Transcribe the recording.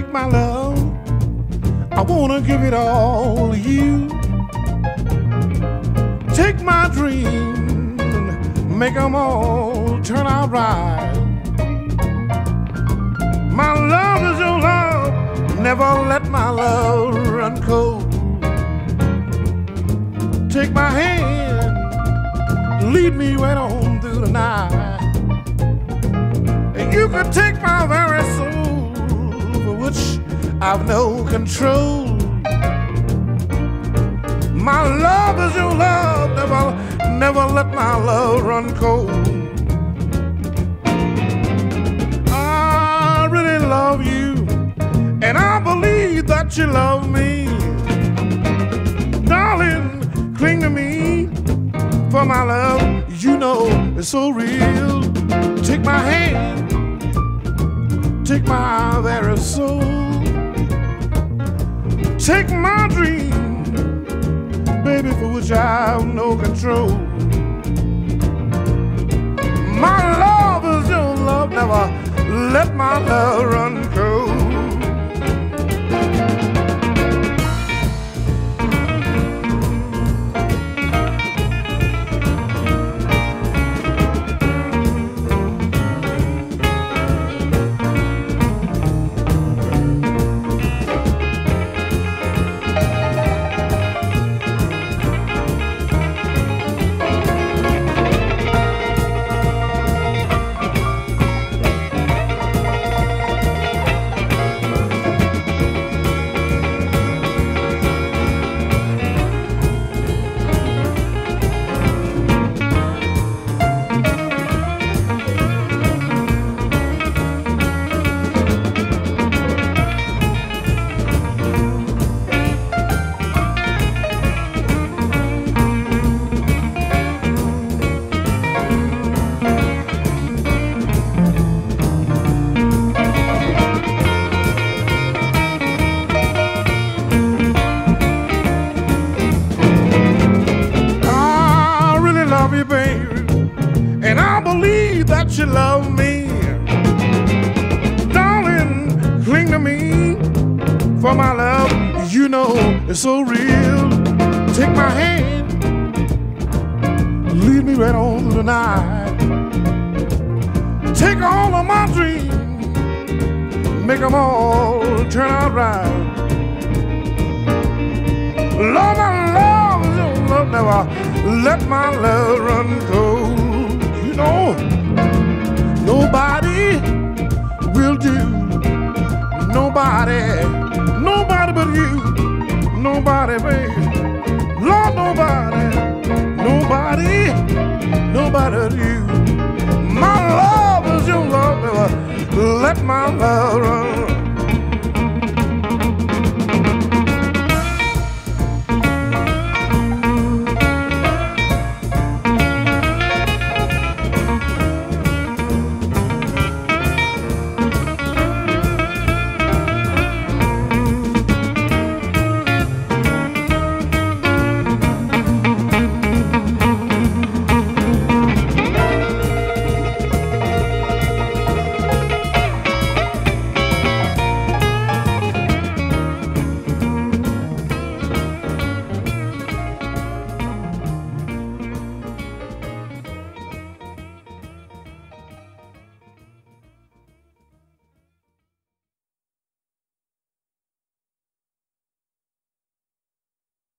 Take my love, I wanna give it all to you. Take my dreams and make them all turn out right. My love is your love, never let my love run cold. Take my hand, lead me right on through the night. And you could take my very soul, for which I've no control. My love is your love, never let my love run cold. I really love you, and I believe that you love me. Darling, cling to me, for my love, you know it's so real. Take my hand, take my very soul. Take my dream, baby, for which I have no control. My love is your love, never let my love run cold. You love me, darling, cling to me, for my love, you know it's so real. Take my hand, lead me right on through the night. Take all of my dreams, make them all turn out right. Lord, my love is your love, never let my love run cold. You know, nobody will do, nobody but you, nobody, baby, Lord, nobody but you. My love is your love, never let my love run